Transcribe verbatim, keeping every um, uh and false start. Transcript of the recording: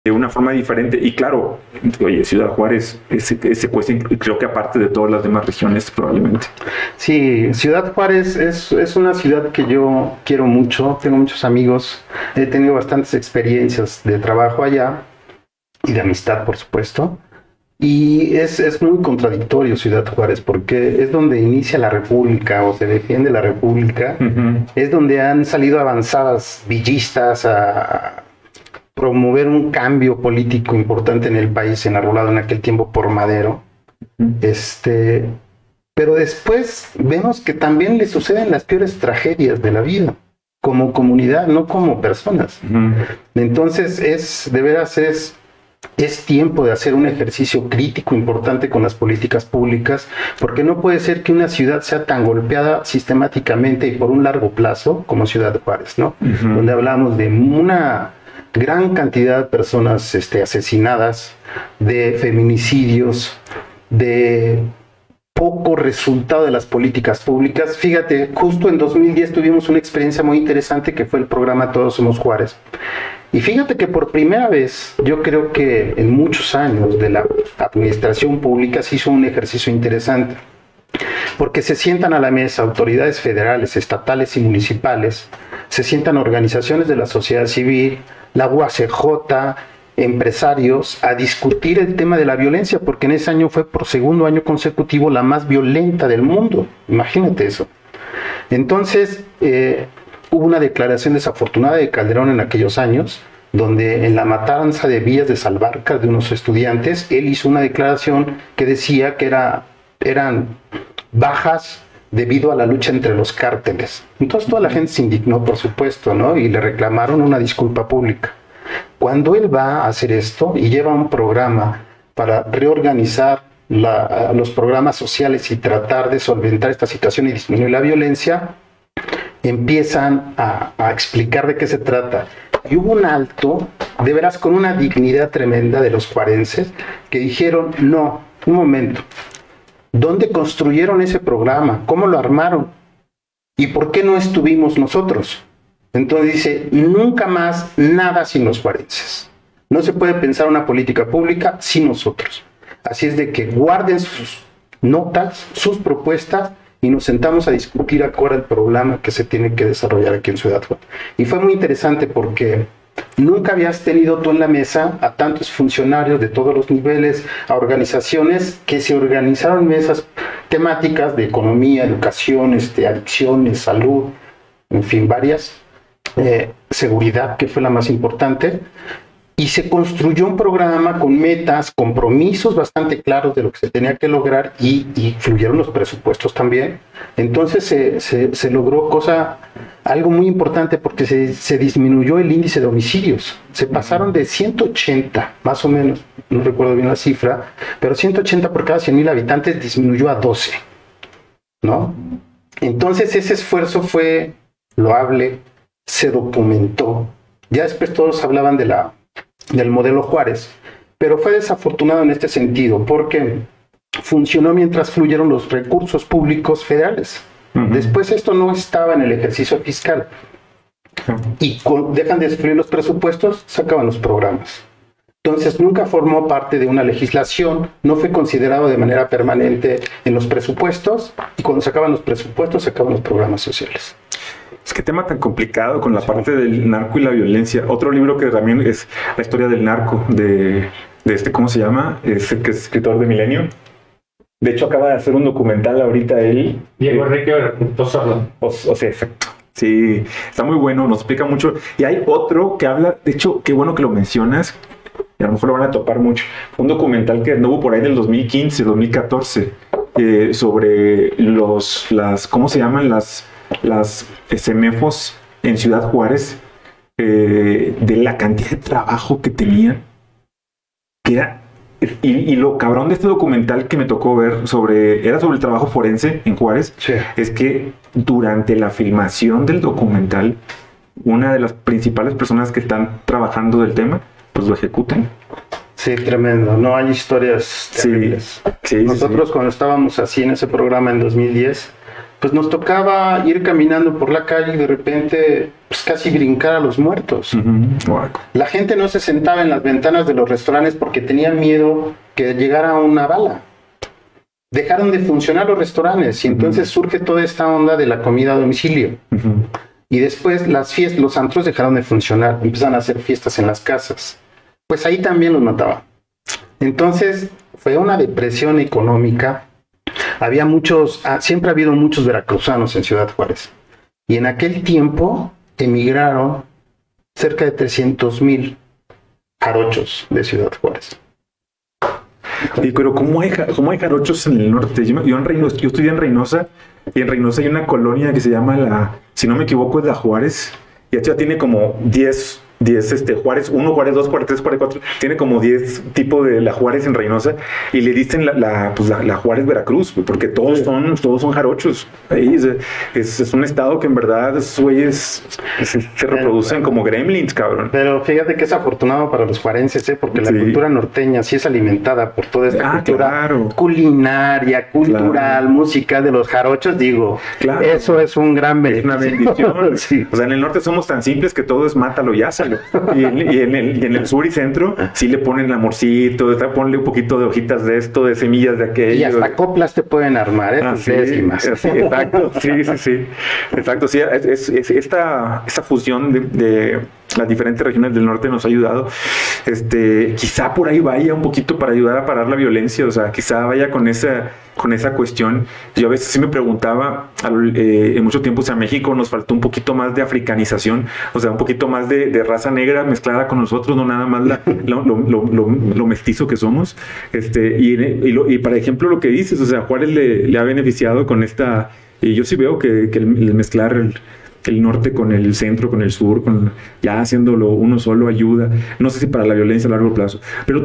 de una forma diferente. Y claro, oye, Ciudad Juárez es, es secuestra, creo que aparte de todas las demás regiones probablemente. Sí, Ciudad Juárez es, es una ciudad que yo quiero mucho, tengo muchos amigos, he tenido bastantes experiencias de trabajo allá y de amistad, por supuesto. Y es, es muy contradictorio Ciudad Juárez porque es donde inicia la República o se defiende la República, uh-huh. Es donde han salido avanzadas villistas a promover un cambio político importante en el país, enarbolado en aquel tiempo por Madero. Uh-huh. Este, pero después vemos que también le suceden las peores tragedias de la vida, como comunidad, no como personas. Uh-huh. Entonces es, de veras es... Es tiempo de hacer un ejercicio crítico importante con las políticas públicas, porque no puede ser que una ciudad sea tan golpeada sistemáticamente y por un largo plazo como Ciudad Juárez, ¿no? Uh-huh. Donde hablamos de una gran cantidad de personas este, asesinadas, de feminicidios, de poco resultado de las políticas públicas. Fíjate, justo en dos mil diez tuvimos una experiencia muy interesante que fue el programa Todos Somos Juárez. Y fíjate que por primera vez, yo creo que en muchos años de la administración pública se hizo un ejercicio interesante, porque se sientan a la mesa autoridades federales, estatales y municipales, se sientan organizaciones de la sociedad civil, la U A C J, empresarios, a discutir el tema de la violencia, porque en ese año fue por segundo año consecutivo la más violenta del mundo. Imagínate eso. Entonces, eh, hubo una declaración desafortunada de Calderón en aquellos años, donde en la matanza de Villas de Salvarcar de unos estudiantes, él hizo una declaración que decía que era, eran bajas debido a la lucha entre los cárteles. Entonces toda la gente se indignó, por supuesto, ¿no? Y le reclamaron una disculpa pública. Cuando él va a hacer esto y lleva un programa para reorganizar la, los programas sociales y tratar de solventar esta situación y disminuir la violencia, empiezan a, a explicar de qué se trata. Y hubo un alto, de veras con una dignidad tremenda de los juarenses, que dijeron, no, un momento, ¿dónde construyeron ese programa? ¿Cómo lo armaron? ¿Y por qué no estuvimos nosotros? Entonces dice, nunca más nada sin los juarenses. No se puede pensar una política pública sin nosotros. Así es de que guarden sus notas, sus propuestas, y nos sentamos a discutir ahora el programa que se tiene que desarrollar aquí en Ciudad Juárez. Y fue muy interesante porque nunca habías tenido tú en la mesa a tantos funcionarios de todos los niveles, a organizaciones que se organizaron mesas temáticas de economía, educación, este, adicciones, salud, en fin, varias, eh, seguridad, que fue la más importante. Y se construyó un programa con metas, compromisos bastante claros de lo que se tenía que lograr y, y fluyeron los presupuestos también. Entonces se, se, se logró cosa, algo muy importante porque se, se disminuyó el índice de homicidios. Se pasaron de ciento ochenta, más o menos, no recuerdo bien la cifra, pero ciento ochenta por cada cien mil habitantes disminuyó a doce, ¿no? Entonces ese esfuerzo fue loable, se documentó. Ya después todos hablaban de la del modelo Juárez, pero fue desafortunado en este sentido porque funcionó mientras fluyeron los recursos públicos federales. Uh-huh. Después esto no estaba en el ejercicio fiscal. Uh-huh. Y con, dejan de fluir los presupuestos, sacaban los programas. Entonces nunca formó parte de una legislación, no fue considerado de manera permanente en los presupuestos, y cuando sacaban los presupuestos, sacaban los programas sociales. Es que tema tan complicado con la parte del narco y la violencia. Otro libro que también es la historia del narco, de, de este, ¿cómo se llama? Es el que es escritor de Milenio. De hecho, acaba de hacer un documental ahorita él. Diego Enrique Torsordo. O, o sea, exacto. Sí, está muy bueno, nos explica mucho. Y hay otro que habla, de hecho, qué bueno que lo mencionas, y a lo mejor lo van a topar mucho. Un documental que anduvo por ahí del dos mil quince, dos mil catorce, eh, sobre los, las, ¿cómo se llaman? Las... las semefos en Ciudad Juárez, eh, de la cantidad de trabajo que tenían, que era, y, y lo cabrón de este documental que me tocó ver sobre, era sobre el trabajo forense en Juárez, sí. Es que durante la filmación del documental, una de las principales personas que están trabajando del tema, pues lo ejecutan. Sí, tremendo, no hay historias terribles. Sí, sí, Nosotros sí. Cuando estábamos así en ese programa en dos mil diez, pues nos tocaba ir caminando por la calle y de repente pues casi brincar a los muertos. Uh-huh. Wow. La gente no se sentaba en las ventanas de los restaurantes porque tenía miedo que llegara una bala. Dejaron de funcionar los restaurantes y entonces uh-huh. surge toda esta onda de la comida a domicilio. Uh-huh. Y después las fiestas, los antros dejaron de funcionar, empezaron a hacer fiestas en las casas. Pues ahí también los mataban. Entonces fue una depresión económica. Había muchos, siempre ha habido muchos veracruzanos en Ciudad Juárez. Y en aquel tiempo emigraron cerca de trescientos mil jarochos de Ciudad Juárez. Sí, pero ¿cómo hay, cómo hay jarochos en el norte? Yo, yo, en Reynosa, yo estudié en Reynosa, y en Reynosa hay una colonia que se llama la, si no me equivoco, es la Juárez, y ya tiene como diez, diez este, Juárez uno, Juárez dos, Juárez tres, Juárez cuatro, tiene como diez tipos de la Juárez en Reynosa, y le dicen la, la, pues la, la Juárez Veracruz, porque todos son, todos son jarochos. Ahí es, es, es un estado que en verdad esos güeyes se, se reproducen como gremlins, cabrón. Pero fíjate que es afortunado para los juarenses, ¿eh? Porque sí. La cultura norteña sí es alimentada por toda esta ah, cultura claro. culinaria, cultural, claro. musical de los jarochos, digo, claro. Eso es un gran beneficio. Es una bendición. Sí. O sea, en el norte somos tan simples que todo es mátalo y házalo. Y en, y, en el, y en el sur y centro sí le ponen amorcito, ponle un poquito de hojitas de esto, de semillas de aquello. Y hasta coplas te pueden armar, ¿eh? Ah, sí, décimas. Sí, exacto, sí, sí, sí. Exacto, sí, es, es, es esta, esta fusión de, de las diferentes regiones del norte nos ha ayudado. Este, quizá por ahí vaya un poquito para ayudar a parar la violencia, o sea, quizá vaya con esa, con esa cuestión. Yo a veces sí me preguntaba, eh, en mucho tiempo, o sea, México nos faltó un poquito más de africanización, o sea, un poquito más de, de raza negra mezclada con nosotros, no nada más la, lo, lo, lo, lo, lo mestizo que somos. Este, y, y, lo, y, por ejemplo, lo que dices, o sea, Juárez le, le ha beneficiado con esta, y yo sí veo que, que el, el mezclar el, el norte con el centro, con el sur, con ya haciéndolo uno solo ayuda, no sé si para la violencia a largo plazo, pero